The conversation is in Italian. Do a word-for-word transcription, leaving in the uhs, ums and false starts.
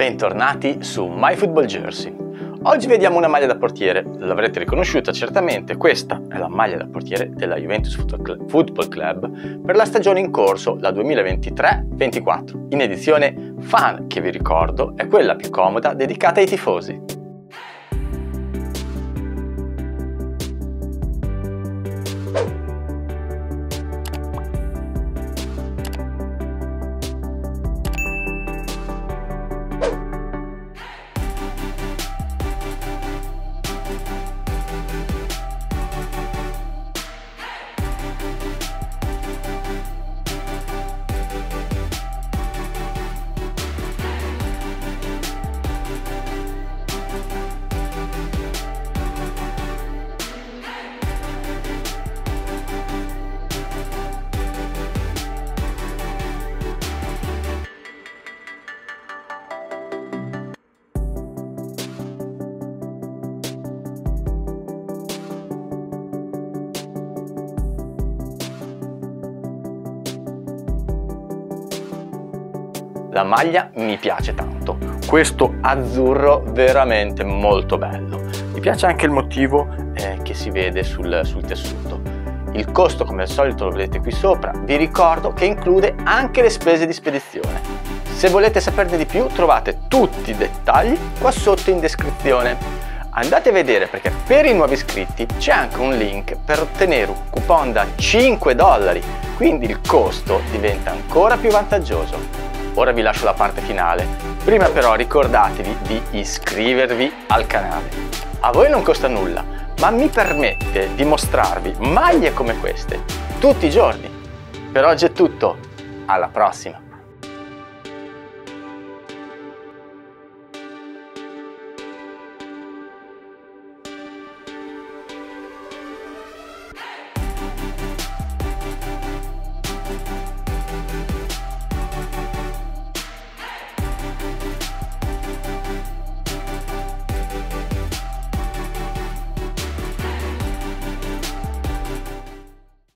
bentornati su MyFootballJersey. Oggi vediamo una maglia da portiere, l'avrete riconosciuta certamente, questa è la maglia da portiere della Juventus Football Club per la stagione in corso, la duemilaventitré ventiquattro, in edizione Fan, che vi ricordo è quella più comoda dedicata ai tifosi. La maglia mi piace tanto, questo azzurro veramente molto bello. Mi piace anche il motivo eh, che si vede sul, sul tessuto. Il costo, come al solito, lo vedete qui sopra. Vi ricordo che include anche le spese di spedizione. Se volete saperne di più trovate tutti i dettagli qua sotto in descrizione. Andate a vedere perché per i nuovi iscritti c'è anche un link per ottenere un coupon da cinque dollari, quindi il costo diventa ancora più vantaggioso. Ora vi lascio la parte finale, prima però ricordatevi di iscrivervi al canale. A voi non costa nulla, ma mi permette di mostrarvi maglie come queste tutti i giorni. Per oggi è tutto, alla prossima!